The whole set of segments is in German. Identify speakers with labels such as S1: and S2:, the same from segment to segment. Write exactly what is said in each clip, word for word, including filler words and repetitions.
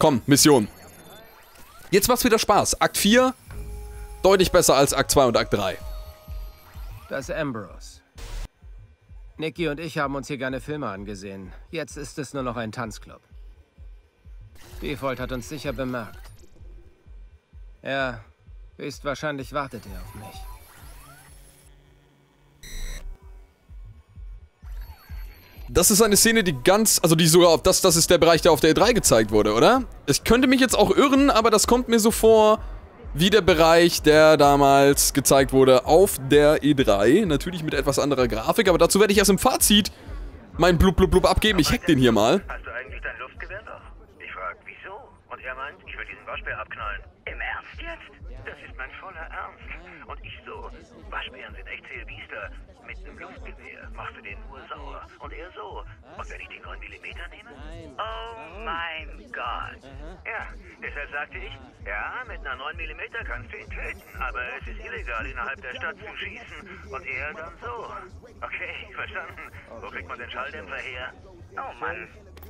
S1: Komm, Mission. Jetzt macht's wieder Spaß. Akt vier, deutlich besser als Akt zwei und Akt drei.
S2: Das Ambrose. Nikki und ich haben uns hier gerne Filme angesehen. Jetzt ist es nur noch ein Tanzclub. Default hat uns sicher bemerkt. Ja, höchstwahrscheinlich wartet er auf mich.
S1: Das ist eine Szene, die ganz, also die sogar auf das, das ist der Bereich, der auf der E drei gezeigt wurde, oder? Ich könnte mich jetzt auch irren, aber das kommt mir so vor, wie der Bereich, der damals gezeigt wurde auf der E drei. Natürlich mit etwas anderer Grafik, aber dazu werde ich erst im Fazit mein Blub Blub Blub abgeben. Ich hack den hier mal.
S3: Hast du eigentlich dein Luftgewehr noch? Ich frag, wieso? Und er meint, ich will diesen Waschbär abknallen. Im Ernst jetzt? Das ist mein voller Ernst. Und ich so, Waschbären sind echt Zählbiester. Mit einem Luftgewehr machst du den nur sauer. Und er so, und wenn ich die neun Millimeter nehme? Oh mein Gott. Ja, deshalb sagte ich, ja, mit einer neun Millimeter kannst du ihn töten, aber es ist illegal, innerhalb der Stadt zu schießen. Und er dann so. Okay, verstanden. Wo kriegt man den Schalldämpfer her? Oh Mann.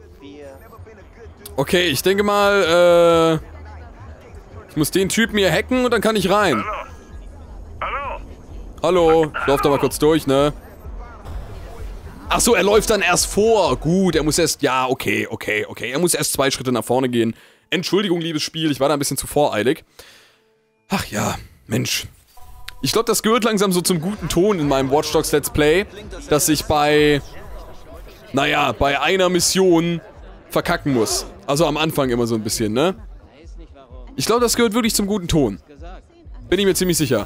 S1: Okay, ich denke mal, äh... ich muss den Typen hier hacken und dann kann ich rein.
S3: Hallo? Hallo?
S1: Hallo, ich lauf da mal kurz durch, ne? Ach so, er läuft dann erst vor. Gut, er muss erst... Ja, okay, okay, okay. Er muss erst zwei Schritte nach vorne gehen. Entschuldigung, liebes Spiel, ich war da ein bisschen zu voreilig. Ach ja, Mensch. Ich glaube, das gehört langsam so zum guten Ton in meinem Watch Dogs Let's Play, dass ich bei... Naja, bei einer Mission verkacken muss. Also am Anfang immer so ein bisschen, ne? Ich glaube, das gehört wirklich zum guten Ton. Bin ich mir ziemlich sicher.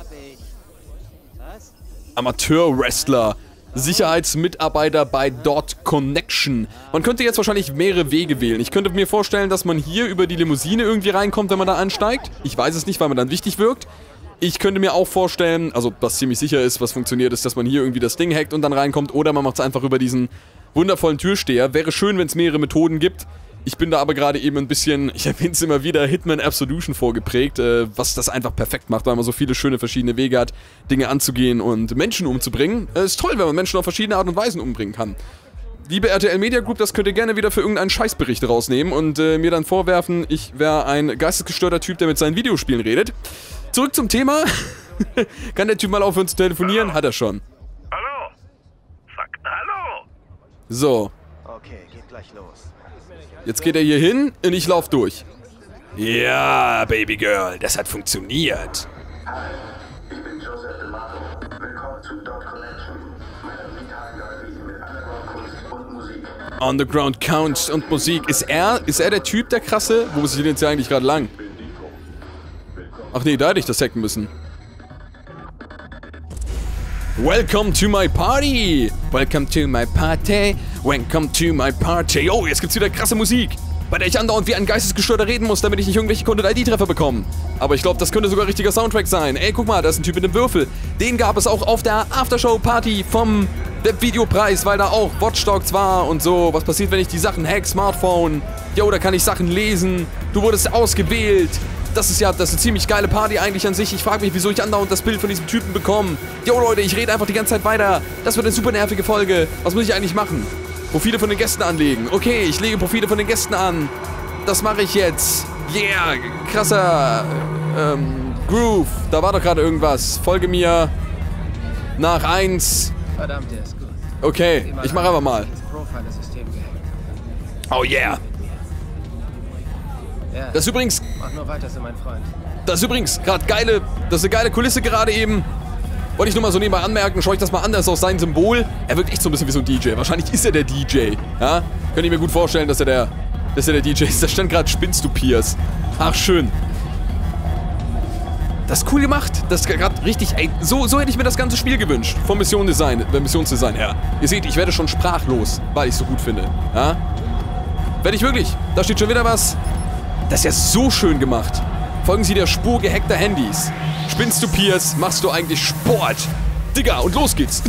S1: Amateur-Wrestler. Sicherheitsmitarbeiter bei Dot Connection. Man könnte jetzt wahrscheinlich mehrere Wege wählen. Ich könnte mir vorstellen, dass man hier über die Limousine irgendwie reinkommt, wenn man da ansteigt. Ich weiß es nicht, weil man dann wichtig wirkt. Ich könnte mir auch vorstellen, also was ziemlich sicher ist, was funktioniert, ist, dass man hier irgendwie das Ding hackt und dann reinkommt. Oder man macht es einfach über diesen wundervollen Türsteher. Wäre schön, wenn es mehrere Methoden gibt. Ich bin da aber gerade eben ein bisschen, ich erwähne es immer wieder, Hitman Absolution vorgeprägt, äh, was das einfach perfekt macht, weil man so viele schöne verschiedene Wege hat, Dinge anzugehen und Menschen umzubringen. Es äh, ist toll, wenn man Menschen auf verschiedene Art und Weisen umbringen kann. Liebe R T L Media Group, das könnt ihr gerne wieder für irgendeinen Scheißbericht rausnehmen und äh, mir dann vorwerfen, ich wäre ein geistesgestörter Typ, der mit seinen Videospielen redet. Zurück zum Thema. Kann der Typ mal aufhören zu telefonieren? Hat er schon.
S3: Hallo? Fuck, hallo?
S1: So.
S2: Okay, geht gleich los.
S1: Jetzt geht er hier hin und ich lauf durch. Ja, Babygirl, das hat funktioniert.
S4: Hi, ich bin Joseph D'Amato. Willkommen zu Dot Connection. Meine digitalen Galerie mit Underground-Kunst und Musik.
S1: Underground Kunst und Musik. Ist er, ist er der Typ, der krasse? Wo muss ich denn jetzt eigentlich gerade lang? Ach nee, da hätte ich das hacken müssen. Welcome to my party! Welcome to my party! Welcome to my party! Oh, jetzt gibt's wieder krasse Musik, bei der ich andauernd wie ein Geistesgestörter reden muss, damit ich nicht irgendwelche Content-I D-Treffer bekomme. Aber ich glaube, das könnte sogar richtiger Soundtrack sein. Ey, guck mal, da ist ein Typ mit dem Würfel. Den gab es auch auf der Aftershow-Party vom Webvideopreis, weil da auch Watch Dogs war und so. Was passiert, wenn ich die Sachen hack? Smartphone. Jo, da kann ich Sachen lesen. Du wurdest ausgewählt. Das ist ja, das ist eine ziemlich geile Party eigentlich an sich. Ich frage mich, wieso ich andauernd das Bild von diesem Typen bekomme. Jo Leute, ich rede einfach die ganze Zeit weiter. Das wird eine super nervige Folge. Was muss ich eigentlich machen? Profile von den Gästen anlegen. Okay, ich lege Profile von den Gästen an. Das mache ich jetzt. Yeah, krasser ähm, Groove. Da war doch gerade irgendwas. Folge mir nach eins.
S2: Verdammt, der ist gut.
S1: Okay, ich mache einfach mal.
S2: Das Profiler-System gehackt.
S1: Oh yeah.
S2: Ja,
S1: Das ist übrigens...
S2: mach nur weiter, so mein Freund.
S1: Das ist übrigens gerade geile, das ist eine geile Kulisse gerade eben. Wollte ich nur mal so nebenbei anmerken, schau ich das mal an, das ist auch sein Symbol. Er wirkt echt so ein bisschen wie so ein D J. Wahrscheinlich ist er der D J. Ja? Könnte ich mir gut vorstellen, dass er der, dass er der D J ist. Da stand gerade, spinnst du, Piers. Ach, schön. Das ist cool gemacht. Das ist gerade richtig, ey, so, so hätte ich mir das ganze Spiel gewünscht. Vom Missionsdesign, äh, Missionsdesign her. Ihr seht, ich werde schon sprachlos, weil ich es so gut finde. Ja? Werde ich wirklich. Da steht schon wieder was. Das ist ja so schön gemacht. Folgen Sie der Spur gehackter Handys. Spinnst du, Piers? Machst du eigentlich Sport? Digga, und los geht's.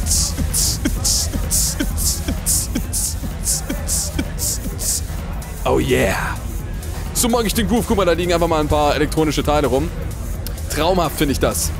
S1: Oh yeah. So mag ich den Groove. Guck mal, da liegen einfach mal ein paar elektronische Teile rum. Traumhaft finde ich das.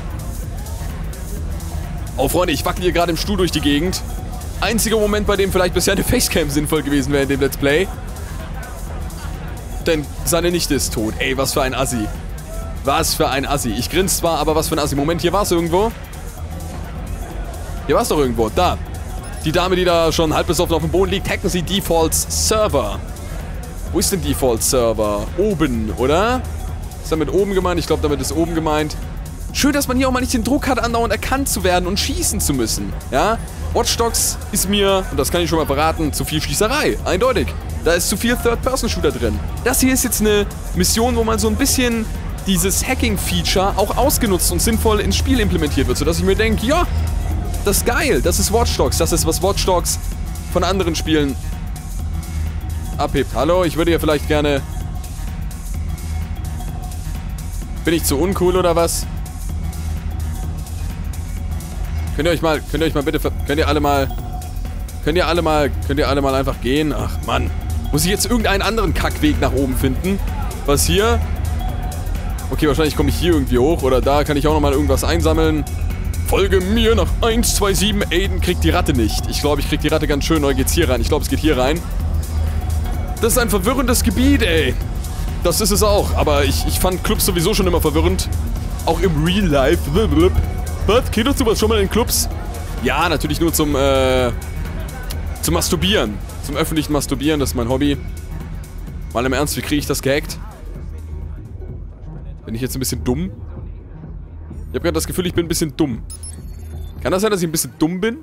S1: Oh, Freunde, ich wackel hier gerade im Stuhl durch die Gegend. Einziger Moment, bei dem vielleicht bisher eine Facecam sinnvoll gewesen wäre in dem Let's Play. denn seine Nichte ist tot. Ey, was für ein Assi. Was für ein Assi. Ich grinse zwar, aber was für ein Assi. Moment, hier war es irgendwo. Hier war es doch irgendwo. Da. Die Dame, die da schon halb besoffen auf dem Boden liegt. Hacken Sie Defaults Server. Wo ist denn Default Server? Oben, oder? Ist damit oben gemeint? Ich glaube, damit ist oben gemeint. Schön, dass man hier auch mal nicht den Druck hat, andauernd erkannt zu werden und schießen zu müssen. Ja? Watch Dogs ist mir, und das kann ich schon mal verraten, zu viel Schießerei. Eindeutig. Da ist zu viel Third-Person-Shooter drin. Das hier ist jetzt eine Mission, wo man so ein bisschen dieses Hacking-Feature auch ausgenutzt und sinnvoll ins Spiel implementiert wird, sodass ich mir denke, ja, das ist geil. Das ist Watch Dogs. Das ist, was Watch Dogs von anderen Spielen abhebt. Hallo, ich würde hier vielleicht gerne... Bin ich zu uncool oder was? Könnt ihr euch mal, könnt ihr euch mal bitte, könnt ihr alle mal, könnt ihr alle mal, könnt ihr alle mal einfach gehen? Ach Mann, muss ich jetzt irgendeinen anderen Kackweg nach oben finden? Was hier? Okay, wahrscheinlich komme ich hier irgendwie hoch oder da kann ich auch nochmal irgendwas einsammeln. Folge mir nach eins zwei sieben, Aiden kriegt die Ratte nicht. Ich glaube, ich krieg die Ratte ganz schön, oder geht's hier rein? Ich glaube, es geht hier rein. Das ist ein verwirrendes Gebiet, ey. Das ist es auch, aber ich, ich fand Clubs sowieso schon immer verwirrend. Auch im Real Life. Was? Geht doch sowas schon mal in Clubs? Ja, natürlich nur zum, äh, zum Masturbieren. Zum öffentlichen Masturbieren, das ist mein Hobby. Mal im Ernst, wie kriege ich das gehackt? Bin ich jetzt ein bisschen dumm? Ich habe gerade das Gefühl, ich bin ein bisschen dumm. Kann das sein, dass ich ein bisschen dumm bin?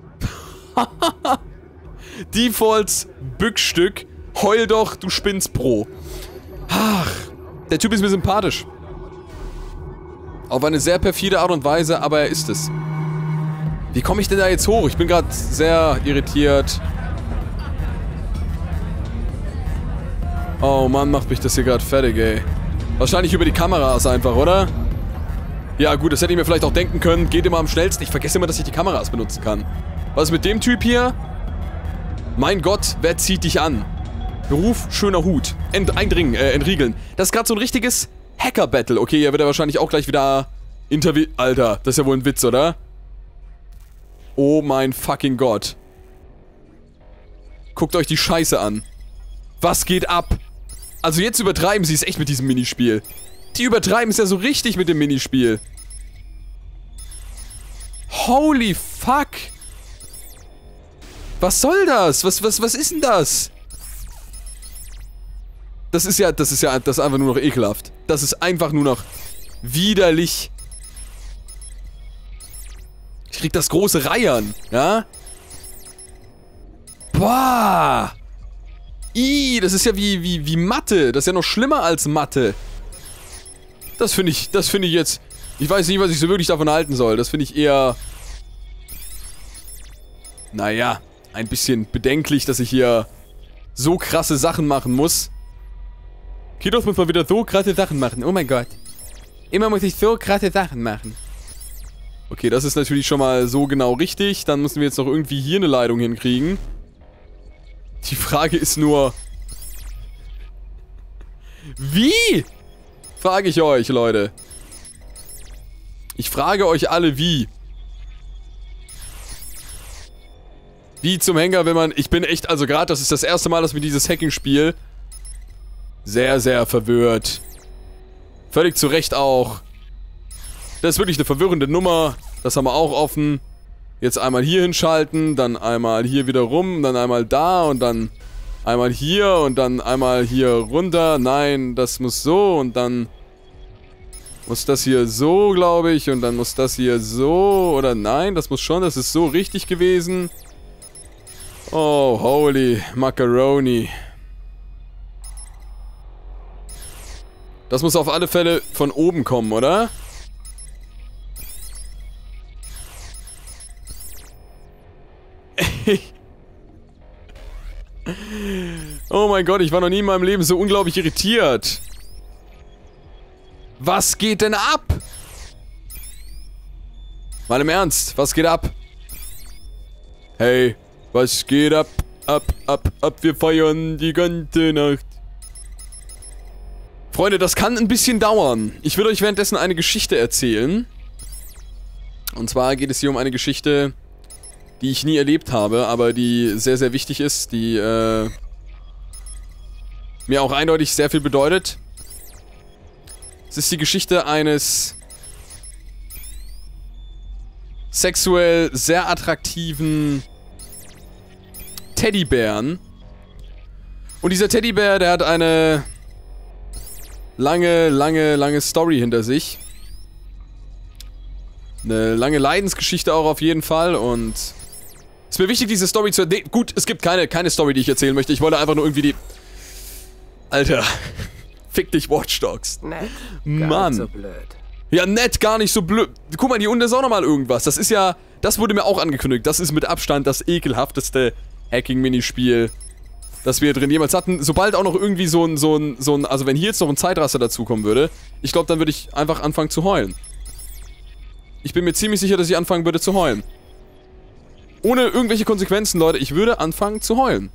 S1: Defaults Bückstück. Heul doch, du spinnst Pro. Ach, der Typ ist mir sympathisch. Auf eine sehr perfide Art und Weise, aber er ist es. Wie komme ich denn da jetzt hoch? Ich bin gerade sehr irritiert. Oh Mann, macht mich das hier gerade fertig, ey. Wahrscheinlich über die Kameras einfach, oder? Ja gut, das hätte ich mir vielleicht auch denken können. Geht immer am schnellsten. Ich vergesse immer, dass ich die Kameras benutzen kann. Was ist mit dem Typ hier? Mein Gott, wer zieht dich an? Beruf, schöner Hut. Ent eindringen, äh, entriegeln. Das ist gerade so ein richtiges Hacker-Battle. Okay, hier wird er wahrscheinlich auch gleich wieder Interview... Alter, das ist ja wohl ein Witz, oder? Oh mein fucking Gott. Guckt euch die Scheiße an. Was geht ab? Also jetzt übertreiben sie es echt mit diesem Minispiel. Die übertreiben es ja so richtig mit dem Minispiel. Holy fuck. Was soll das? Was, was, was ist denn das? Das ist ja, das ist ja, das ist einfach nur noch ekelhaft. Das ist einfach nur noch widerlich. Ich krieg das große Reiern, ja? Boah! Ih, das ist ja wie, wie, wie Mathe. Das ist ja noch schlimmer als Mathe. Das finde ich, das finde ich jetzt... Ich weiß nicht, was ich so wirklich davon halten soll. Das finde ich eher... Naja, ein bisschen bedenklich, dass ich hier so krasse Sachen machen muss. Kidos muss mal wieder so krasse Sachen machen. Oh mein Gott. Immer muss ich so krasse Sachen machen. Okay, das ist natürlich schon mal so genau richtig. Dann müssen wir jetzt noch irgendwie hier eine Leitung hinkriegen. Die Frage ist nur... Wie? Frage ich euch, Leute. Ich frage euch alle, wie. Wie zum Henker, wenn man... Ich bin echt, also gerade, das ist das erste Mal, dass wir dieses Hacking-Spiel... Sehr, sehr verwirrt. Völlig zu Recht auch. Das ist wirklich eine verwirrende Nummer. Das haben wir auch offen. Jetzt einmal hier hinschalten, dann einmal hier wieder rum, dann einmal da und dann einmal hier und dann einmal hier runter. Nein, das muss so und dann muss das hier so, glaube ich, und dann muss das hier so oder nein, das muss schon, das ist so richtig gewesen. Oh, holy Macaroni. Das muss auf alle Fälle von oben kommen, oder? Oh mein Gott, ich war noch nie in meinem Leben so unglaublich irritiert. Was geht denn ab? Mal im Ernst, was geht ab? Hey, was geht ab? Ab, ab, ab, wir feiern die ganze Nacht. Freunde, das kann ein bisschen dauern. Ich will euch währenddessen eine Geschichte erzählen. Und zwar geht es hier um eine Geschichte, die ich nie erlebt habe, aber die sehr, sehr wichtig ist, die, äh... mir auch eindeutig sehr viel bedeutet. Es ist die Geschichte eines sexuell sehr attraktiven Teddybären. Und dieser Teddybär, der hat eine lange, lange, lange Story hinter sich. Eine lange Leidensgeschichte auch auf jeden Fall und es ist mir wichtig, diese Story zu erzählen. Gut, es gibt keine, keine Story, die ich erzählen möchte. Ich wollte einfach nur irgendwie die... Alter. Fick dich, Watch Dogs.
S2: Nett.
S1: Mann.
S2: Nicht so blöd.
S1: Ja, nett, gar nicht so blöd. Guck mal, hier unten ist auch nochmal irgendwas. Das ist ja... Das wurde mir auch angekündigt. Das ist mit Abstand das ekelhafteste Hacking-Minispiel, das wir drin jemals hatten. Sobald auch noch irgendwie so ein... So ein, so ein also wenn hier jetzt noch ein Zeitraster dazukommen würde, ich glaube, dann würde ich einfach anfangen zu heulen. Ich bin mir ziemlich sicher, dass ich anfangen würde zu heulen. Ohne irgendwelche Konsequenzen, Leute. Ich würde anfangen zu heulen.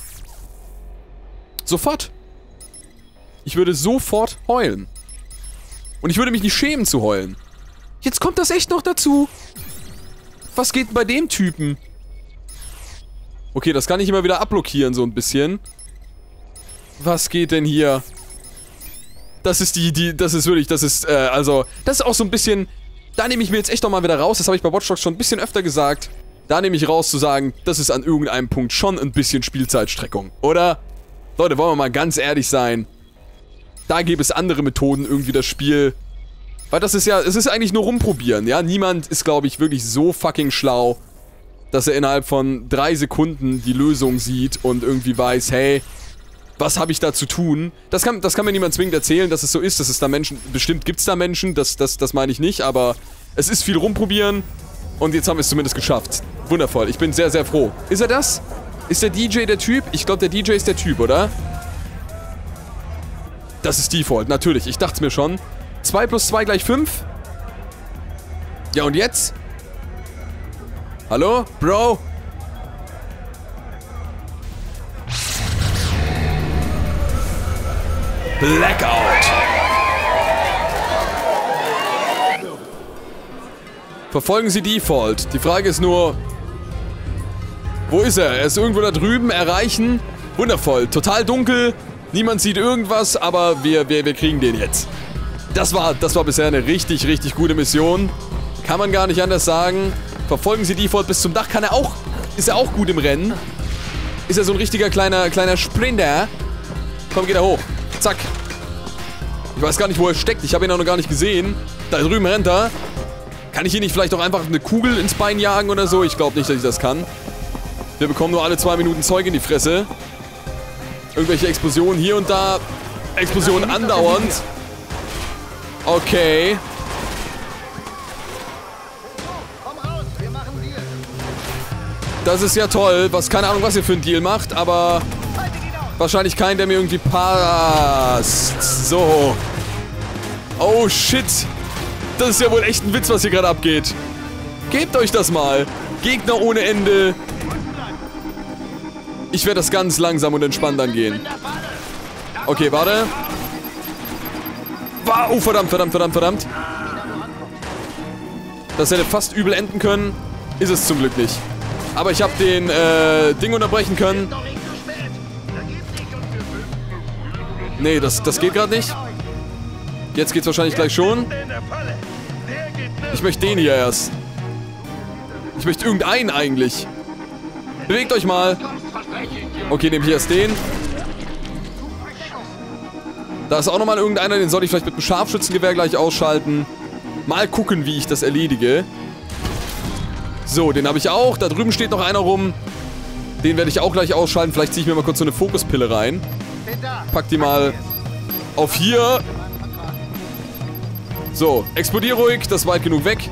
S1: Sofort. Ich würde sofort heulen. Und ich würde mich nicht schämen zu heulen. Jetzt kommt das echt noch dazu. Was geht bei dem Typen? Okay, das kann ich immer wieder abblockieren, so ein bisschen. Was geht denn hier? Das ist die, die, das ist wirklich, das ist, äh, also, das ist auch so ein bisschen... Da nehme ich mir jetzt echt noch mal wieder raus, das habe ich bei Watch Dogs schon ein bisschen öfter gesagt. Da nehme ich raus zu sagen, das ist an irgendeinem Punkt schon ein bisschen Spielzeitstreckung, oder? Leute, wollen wir mal ganz ehrlich sein. Da gäbe es andere Methoden, irgendwie das Spiel... Weil das ist ja, es ist eigentlich nur rumprobieren, ja? Niemand ist, glaube ich, wirklich so fucking schlau, dass er innerhalb von drei Sekunden die Lösung sieht und irgendwie weiß, hey, was habe ich da zu tun? Das kann, das kann mir niemand zwingend erzählen, dass es so ist, dass es da Menschen... Bestimmt gibt es da Menschen, das, das, das meine ich nicht, aber es ist viel rumprobieren und jetzt haben wir es zumindest geschafft. Wundervoll, ich bin sehr, sehr froh. Ist er das? Ist der D J der Typ? Ich glaube, der D J ist der Typ, oder? Das ist Default, natürlich, ich dachte es mir schon. zwei plus zwei gleich fünf. Ja, und jetzt? Hallo? Bro? Blackout. Verfolgen Sie Default. Die Frage ist nur... Wo ist er? Er ist irgendwo da drüben. Erreichen. Wundervoll. Total dunkel. Niemand sieht irgendwas, aber wir, wir, wir kriegen den jetzt. Das war, das war bisher eine richtig, richtig gute Mission. Kann man gar nicht anders sagen. Verfolgen Sie Default bis zum Dach. Kann er auch... Ist er auch gut im Rennen? Ist er so ein richtiger kleiner, kleiner Sprinter? Komm, geht er hoch. Zack. Ich weiß gar nicht, wo er steckt. Ich habe ihn auch noch gar nicht gesehen. Da drüben rennt er. Kann ich hier nicht vielleicht auch einfach eine Kugel ins Bein jagen oder so? Ich glaube nicht, dass ich das kann. Wir bekommen nur alle zwei Minuten Zeug in die Fresse. Irgendwelche Explosionen hier und da. Explosionen andauernd. Okay. Das ist ja toll. Was, keine Ahnung, was ihr für einen Deal macht, aber... Wahrscheinlich keinen, der mir irgendwie passt. So. Oh, shit. Das ist ja wohl echt ein Witz, was hier gerade abgeht. Gebt euch das mal. Gegner ohne Ende. Ich werde das ganz langsam und entspannt angehen. Okay, warte. Oh, verdammt, verdammt, verdammt, verdammt. Das hätte fast übel enden können. Ist es zum Glück nicht. Aber ich habe den äh, Ding unterbrechen können. Nee, das, das geht gerade nicht. Jetzt geht's wahrscheinlich gleich schon. Ich möchte den hier erst. Ich möchte irgendeinen eigentlich. Bewegt euch mal. Okay, nehme ich erst den. Da ist auch nochmal irgendeiner, den soll ich vielleicht mit einem Scharfschützengewehr gleich ausschalten. Mal gucken, wie ich das erledige. So, den habe ich auch. Da drüben steht noch einer rum. Den werde ich auch gleich ausschalten. Vielleicht ziehe ich mir mal kurz so eine Fokuspille rein. Pack die mal auf hier. So, explodier ruhig. Das ist weit genug weg.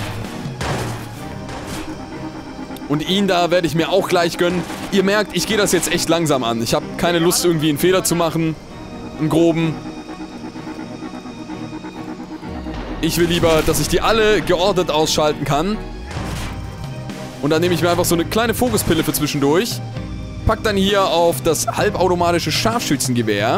S1: Und ihn da werde ich mir auch gleich gönnen. Ihr merkt, ich gehe das jetzt echt langsam an. Ich habe keine Lust, irgendwie einen Fehler zu machen. Einen groben. Ich will lieber, dass ich die alle geordnet ausschalten kann. Und dann nehme ich mir einfach so eine kleine Fokuspille für zwischendurch. Pack dann hier auf das halbautomatische Scharfschützengewehr.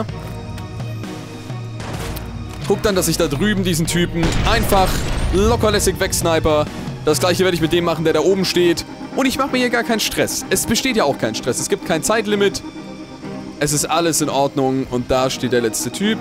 S1: Guck dann, dass ich da drüben diesen Typen einfach lockerlässig wegsniper. Das gleiche werde ich mit dem machen, der da oben steht. Und ich mache mir hier gar keinen Stress. Es besteht ja auch kein Stress. Es gibt kein Zeitlimit. Es ist alles in Ordnung und da steht der letzte Typ.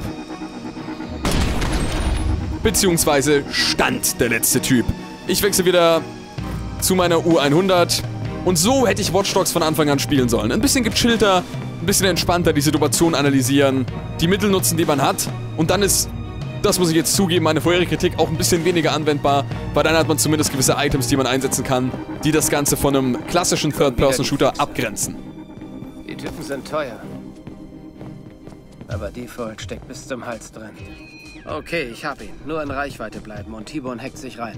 S1: Beziehungsweise stand der letzte Typ. Ich wechsle wieder zu meiner U hundert. Und so hätte ich Watch Dogs von Anfang an spielen sollen. Ein bisschen gechillter, ein bisschen entspannter die Situation analysieren, die Mittel nutzen, die man hat. Und dann ist, das muss ich jetzt zugeben, meine vorherige Kritik auch ein bisschen weniger anwendbar, weil dann hat man zumindest gewisse Items, die man einsetzen kann, die das Ganze von einem klassischen Third-Person-Shooter abgrenzen.
S2: Die Typen sind teuer. Aber Default steckt bis zum Hals drin. Okay, ich hab ihn. Nur in Reichweite bleiben und T-Bone hackt sich rein.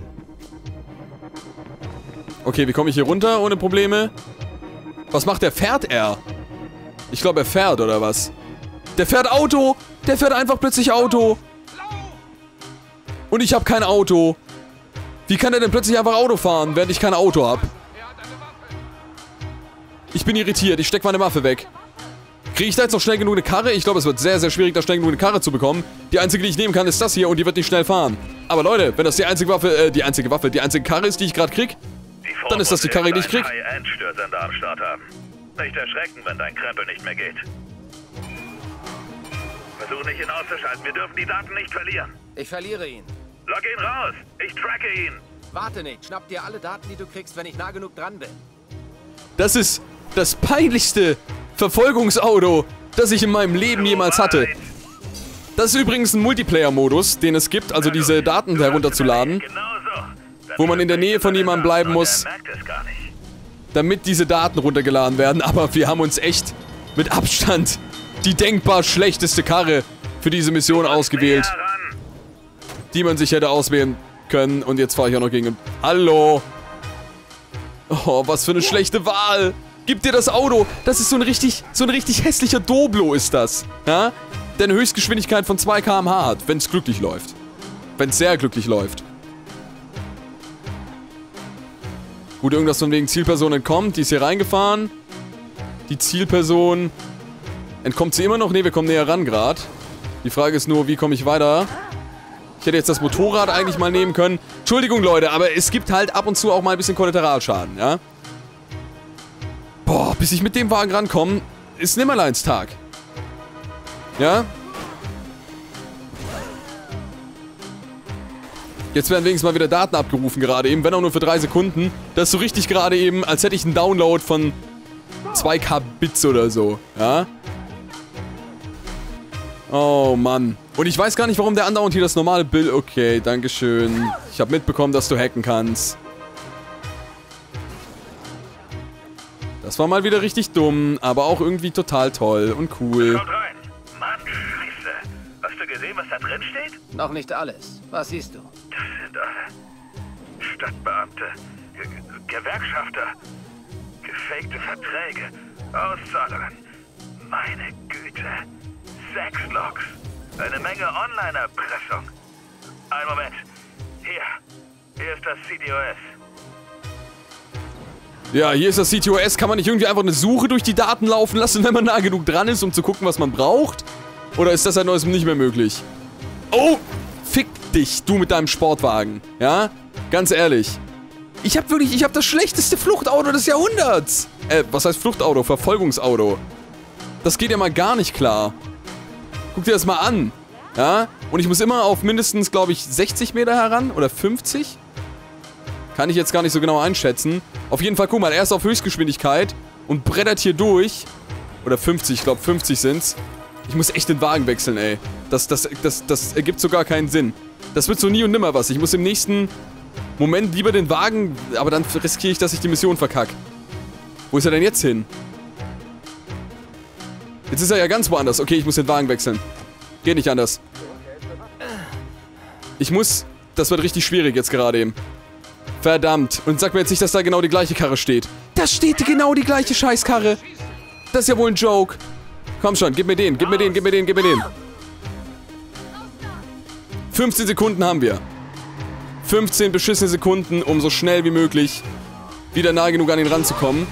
S1: Okay, wie komme ich hier runter ohne Probleme? Was macht der? Fährt er? Ich glaube, er fährt, oder was? Der fährt Auto! Der fährt einfach plötzlich Auto! Und ich habe kein Auto. Wie kann er denn plötzlich einfach Auto fahren, während ich kein Auto habe? Ich bin irritiert. Ich stecke meine Waffe weg. Kriege ich da jetzt noch schnell genug eine Karre? Ich glaube, es wird sehr, sehr schwierig, da schnell genug eine Karre zu bekommen. Die einzige, die ich nehmen kann, ist das hier und die wird nicht schnell fahren. Aber Leute, wenn das die einzige Waffe, äh, die einzige Waffe, die einzige Karre ist, die ich gerade krieg, dann ist das die Karre, die ich krieg.
S3: High-End-Störsender am Start haben. Nicht erschrecken, wenn dein Krempel nicht mehr geht. Versuch nicht, ihn auszuschalten. Wir dürfen die Daten nicht verlieren.
S2: Ich verliere ihn.
S3: Log ihn raus. Ich tracke ihn.
S2: Warte nicht. Schnapp dir alle Daten, die du kriegst, wenn ich nah genug dran bin.
S1: Das ist das peinlichste Verfolgungsauto, das ich in meinem Leben jemals hatte. Das ist übrigens ein Multiplayer-Modus, den es gibt, also diese Daten herunterzuladen, wo man in der Nähe von jemandem bleiben muss, damit diese Daten runtergeladen werden. Aber wir haben uns echt mit Abstand die denkbar schlechteste Karre für diese Mission ausgewählt, die man sich hätte auswählen können. Und jetzt fahre ich auch noch gegen... Hallo! Oh, was für eine schlechte Wahl! Gib dir das Auto! Das ist so ein richtig, so ein richtig hässlicher Doblo ist das. Ja? Der eine Höchstgeschwindigkeit von zwei Kilometer pro Stunde hat, wenn es glücklich läuft. Wenn es sehr glücklich läuft. Gut, irgendwas von wegen Zielperson entkommt. Die ist hier reingefahren. Die Zielperson... Entkommt sie immer noch? Ne, wir kommen näher ran gerade. Die Frage ist nur, wie komme ich weiter? Ich hätte jetzt das Motorrad eigentlich mal nehmen können. Entschuldigung, Leute, aber es gibt halt ab und zu auch mal ein bisschen Kollateralschaden, ja? Boah, bis ich mit dem Wagen rankomme, ist Nimmerleinstag. Ja? Jetzt werden wenigstens mal wieder Daten abgerufen gerade eben, wenn auch nur für drei Sekunden. Das ist so richtig gerade eben, als hätte ich einen Download von zwei K-Bits oder so, ja? Oh, Mann. Und ich weiß gar nicht, warum der andauernd hier das normale Bild... Okay, dankeschön. Ich habe mitbekommen, dass du hacken kannst. Das war mal wieder richtig dumm, aber auch irgendwie total toll und cool.
S3: Schaut rein. Mann, Scheiße. Hast du gesehen, was da drin steht?
S2: Noch nicht alles. Was siehst du?
S3: Das sind alle Stadtbeamte, Ge Gewerkschafter, gefakte Verträge, Auszahlungen. Meine Güte. Sexlogs. Eine Menge Online-Erpressung. Einen Moment. Hier. Hier ist das C T O S.
S1: Ja, hier ist das C T O S. Kann man nicht irgendwie einfach eine Suche durch die Daten laufen lassen, wenn man nah genug dran ist, um zu gucken, was man braucht? Oder ist das seit neuestem nicht mehr möglich? Oh! Fick dich, du mit deinem Sportwagen. Ja? Ganz ehrlich. Ich hab wirklich, ich hab das schlechteste Fluchtauto des Jahrhunderts. Äh, was heißt Fluchtauto? Verfolgungsauto. Das geht ja mal gar nicht klar. Guck dir das mal an. Ja? Und ich muss immer auf mindestens, glaube ich, sechzig Meter heran. Oder fünfzig? Kann ich jetzt gar nicht so genau einschätzen. Auf jeden Fall, guck mal, er ist auf Höchstgeschwindigkeit und brettert hier durch. Oder fünfzig, ich glaube fünfzig sind's. Ich muss echt den Wagen wechseln, ey. Das, das, das, das ergibt sogar keinen Sinn. Das wird so nie und nimmer was. Ich muss im nächsten Moment lieber den Wagen... Aber dann riskiere ich, dass ich die Mission verkacke. Wo ist er denn jetzt hin? Jetzt ist er ja ganz woanders. Okay, ich muss den Wagen wechseln. Geht nicht anders. Ich muss... Das wird richtig schwierig jetzt gerade eben. Verdammt. Und sag mir jetzt nicht, dass da genau die gleiche Karre steht. Da steht genau die gleiche Scheißkarre. Das ist ja wohl ein Joke. Komm schon, gib mir den, gib mir den, gib mir den, gib mir den. fünfzehn Sekunden haben wir. fünfzehn beschissene Sekunden, um so schnell wie möglich wieder nah genug an ihn ranzukommen.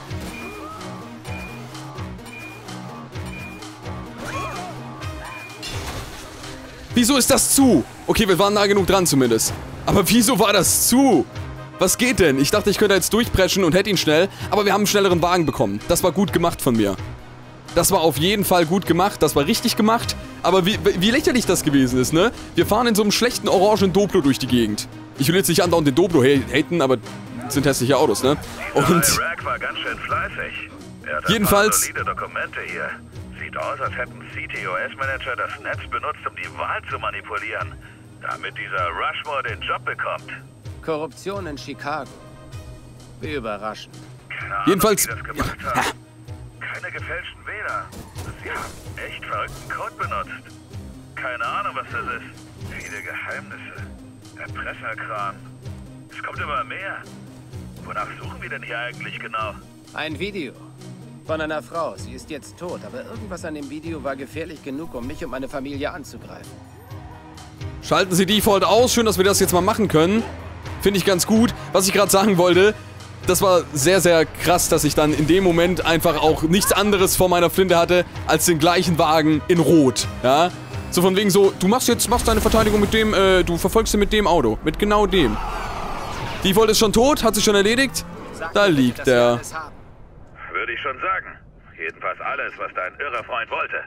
S1: Wieso ist das zu? Okay, wir waren nah genug dran zumindest. Aber wieso war das zu? Was geht denn? Ich dachte, ich könnte jetzt durchpreschen und hätte ihn schnell. Aber wir haben einen schnelleren Wagen bekommen. Das war gut gemacht von mir. Das war auf jeden Fall gut gemacht, das war richtig gemacht. Aber wie, wie lächerlich das gewesen ist, ne? Wir fahren in so einem schlechten orangen Doblo durch die Gegend. Ich will jetzt nicht andauernd den Doblo haten, aber das sind hässliche Autos, ne? Und
S3: Iraq war ganz schön fleißig. Er hat
S1: jedenfalls
S3: solide Dokumente hier. Sieht aus, als hätten C T O S-Manager das Netz benutzt, um die Wahl zu manipulieren. Damit dieser Rushmore den Job bekommt.
S2: Korruption in Chicago. Wie überraschend.
S3: Keine Ahnung,
S1: Jedenfalls-
S3: wie die das gemacht haben. Keine gefälschten Wähler. Sie haben echt verrückten Code benutzt. Keine Ahnung, was das ist. Viele Geheimnisse. Erpresserkram. Es kommt immer mehr. Wonach suchen wir denn hier eigentlich genau?
S2: Ein Video. Von einer Frau. Sie ist jetzt tot, aber irgendwas an dem Video war gefährlich genug, um mich und meine Familie anzugreifen.
S1: schalten Sie Default aus. Schön, dass wir das jetzt mal machen können. Finde ich ganz gut. Was ich gerade sagen wollte, das war sehr, sehr krass, dass ich dann in dem Moment einfach auch nichts anderes vor meiner Flinte hatte, als den gleichen Wagen in Rot, ja? So von wegen so, du machst jetzt, machst deine Verteidigung mit dem, äh, du verfolgst sie mit dem Auto, mit genau dem. Default ist schon tot, hat sich schon erledigt. Da liegt der.
S3: Würde ich schon sagen. Jedenfalls alles, was dein irrer Freund wollte.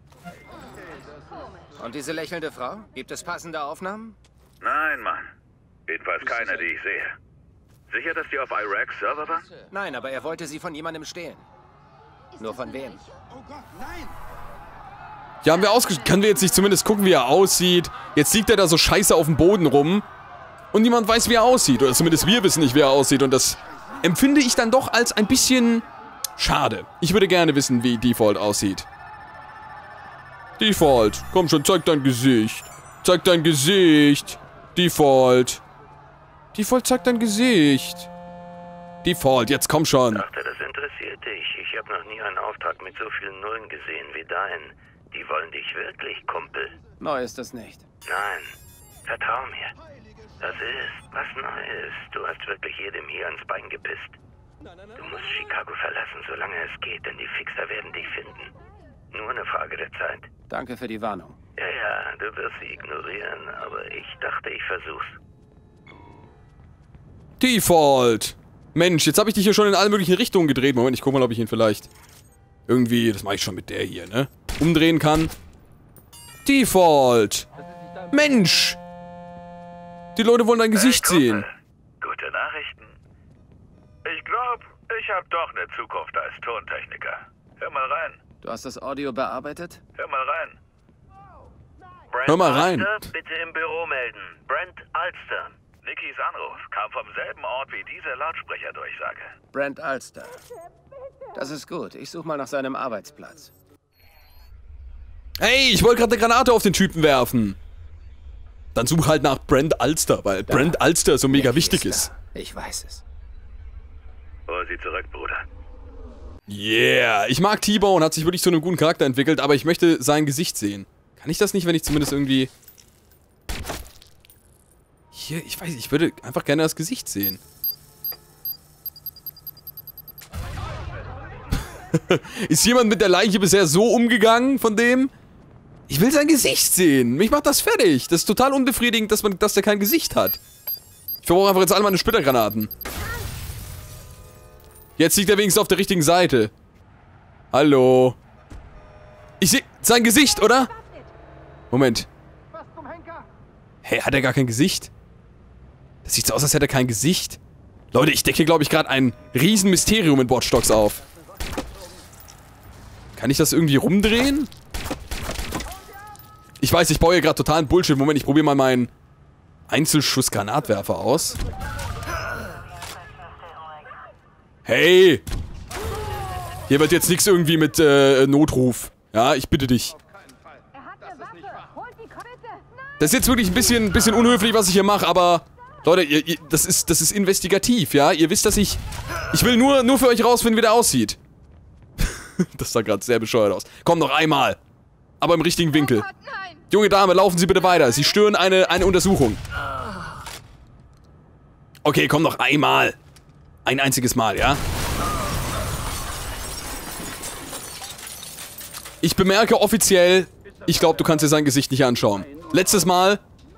S2: Und diese lächelnde Frau? Gibt es passende Aufnahmen?
S3: Nein, Mann. Jedenfalls keine, die ich sehe. Sicher, dass die auf Iraq-Server waren?
S2: Nein, aber er wollte sie von jemandem stehlen. Nur von wem?
S1: Ja, haben wir ausgeschrieben. Können wir jetzt nicht zumindest gucken, wie er aussieht? Jetzt liegt er da so scheiße auf dem Boden rum. Und niemand weiß, wie er aussieht. Oder zumindest wir wissen nicht, wie er aussieht. Und das empfinde ich dann doch als ein bisschen schade. Ich würde gerne wissen, wie Default aussieht. Default, komm schon, zeig dein Gesicht. Zeig dein Gesicht. Default. Default, zeig dein Gesicht. Default, jetzt komm schon.
S3: Ich dachte, das interessiert dich. Ich habe noch nie einen Auftrag mit so vielen Nullen gesehen wie deinen. Die wollen dich wirklich, Kumpel.
S2: Neu ist das nicht.
S3: Nein, vertrau mir. Das ist was Neues. Du hast wirklich jedem hier ans Bein gepisst. Du musst Chicago verlassen, solange es geht, denn die Fixer werden dich finden. Nur eine Frage der Zeit.
S2: Danke für die Warnung.
S3: Ja, ja, du wirst sie ignorieren, aber ich dachte, ich versuch's.
S1: Default. Mensch, jetzt habe ich dich hier schon in alle möglichen Richtungen gedreht. Moment, ich guck mal, ob ich ihn vielleicht irgendwie, das mache ich schon mit der hier, ne? Umdrehen kann. Default. Mensch. Die Leute wollen dein Gesicht
S3: Hey,
S1: sehen.
S3: Gute Nachrichten. Ich glaube, ich habe doch eine Zukunft als Tontechniker. Hör mal rein.
S2: Du hast das Audio bearbeitet?
S3: Hör mal rein. Brent
S1: Hör mal rein.
S3: Alster, bitte im Büro melden. Brent Alster. Nickys Anruf kam vom selben Ort wie diese Lautsprecherdurchsage.
S2: Brent Alster. Das ist gut. Ich suche mal nach seinem Arbeitsplatz.
S1: Hey, ich wollte gerade eine Granate auf den Typen werfen. Dann such halt nach Brent Alster, weil
S2: Da.
S1: Brent Alster so mega
S2: Nicky
S1: wichtig
S2: ist
S1: ist.
S2: da. Ich weiß es.
S3: Hol sie zurück, Bruder.
S1: Yeah, ich mag T-Bone, hat sich wirklich zu einem guten Charakter entwickelt, aber ich möchte sein Gesicht sehen. Kann ich das nicht, wenn ich zumindest irgendwie... Hier, ich weiß, ich würde einfach gerne das Gesicht sehen. Ist jemand mit der Leiche bisher so umgegangen von dem? Ich will sein Gesicht sehen. Mich macht das fertig. Das ist total unbefriedigend, dass, man, dass der kein Gesicht hat. Ich verbrauche einfach jetzt alle meine Splittergranaten. Jetzt liegt er wenigstens auf der richtigen Seite. Hallo. Ich sehe sein Gesicht, oder? Moment. Hä, hey, hat er gar kein Gesicht? Das sieht so aus, als hätte er kein Gesicht. Leute, ich decke, glaube ich, gerade ein Riesenmysterium in Watch Dogs auf. Kann ich das irgendwie rumdrehen? Ich weiß, ich baue hier gerade totalen Bullshit. Moment, ich probiere mal meinen Einzelschuss-Granatwerfer aus. Hey! Hier wird jetzt nichts irgendwie mit äh, Notruf. Ja, ich bitte dich. Das ist jetzt wirklich ein bisschen, bisschen unhöflich, was ich hier mache, aber... Leute, ihr, ihr, das ist, das ist investigativ, ja? Ihr wisst, dass ich... Ich will nur, nur für euch rausfinden, wie der aussieht. Das sah gerade sehr bescheuert aus. Komm, noch einmal. Aber im richtigen Winkel. Junge Dame, laufen Sie bitte weiter. Sie stören eine, eine Untersuchung. Okay, komm noch einmal. Ein einziges Mal, ja? Ich bemerke offiziell, ich glaube, du kannst dir sein Gesicht nicht anschauen. Letztes Mal.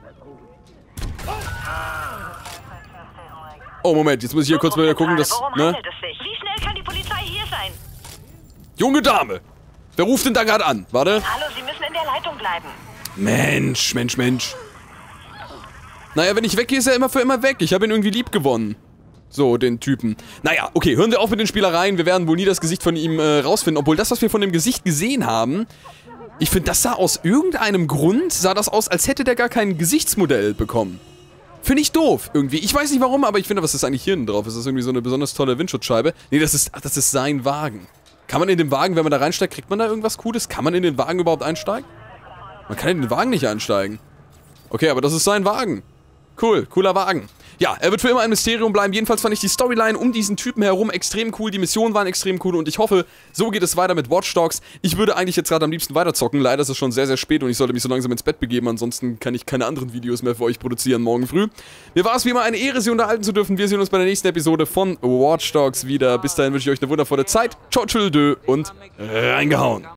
S1: Oh, Moment, jetzt muss ich hier kurz mal gucken, dass...
S5: Worum
S1: Ne?
S5: handelt es sich? Wie schnell kann die Polizei hier sein?
S1: Junge Dame, Wer ruft denn da gerade an? Warte.
S5: Hallo, Sie müssen in der Leitung bleiben.
S1: Mensch, Mensch, Mensch. Naja, wenn ich weggehe, ist er immer für immer weg. Ich habe ihn irgendwie lieb gewonnen. So, den Typen. Naja, okay, hören wir auf mit den Spielereien. Wir werden wohl nie das Gesicht von ihm äh, rausfinden. Obwohl das, was wir von dem Gesicht gesehen haben, ich finde, das sah aus irgendeinem Grund, sah das aus, als hätte der gar kein Gesichtsmodell bekommen. Finde ich doof, irgendwie. Ich weiß nicht warum, aber ich finde, was ist eigentlich hier drauf? Ist das irgendwie so eine besonders tolle Windschutzscheibe? Nee, das ist, ach, das ist sein Wagen. Kann man in den Wagen, wenn man da reinsteigt, kriegt man da irgendwas Cooles? Kann man in den Wagen überhaupt einsteigen? Man kann in den Wagen nicht einsteigen. Okay, aber das ist sein Wagen. Cool, cooler Wagen. Ja, er wird für immer ein Mysterium bleiben. Jedenfalls fand ich die Storyline um diesen Typen herum extrem cool. Die Missionen waren extrem cool und ich hoffe, so geht es weiter mit Watch Dogs. Ich würde eigentlich jetzt gerade am liebsten weiterzocken. Leider ist es schon sehr, sehr spät und ich sollte mich so langsam ins Bett begeben. Ansonsten kann ich keine anderen Videos mehr für euch produzieren morgen früh. Mir war es wie immer eine Ehre, Sie unterhalten zu dürfen. Wir sehen uns bei der nächsten Episode von Watch Dogs wieder. Bis dahin wünsche ich euch eine wundervolle Zeit. Ciao, tschüss und reingehauen.